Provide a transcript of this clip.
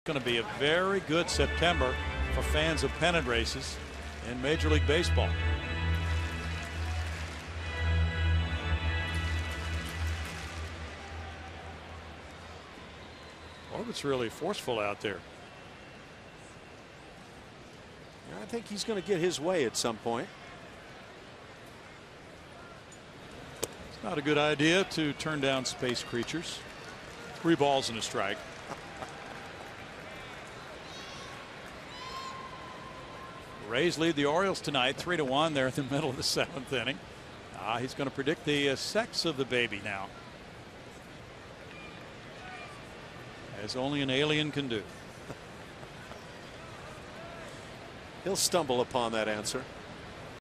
Going to be a very good September for fans of pennant races in Major League Baseball. It's really forceful out there. I think he's going to get his way at some point. It's not a good idea to turn down space creatures. 3 balls and a strike. Rays lead the Orioles tonight 3-1. They're in the middle of the 7th inning. He's going to predict the sex of the baby now, as only an alien can do. He'll stumble upon that answer.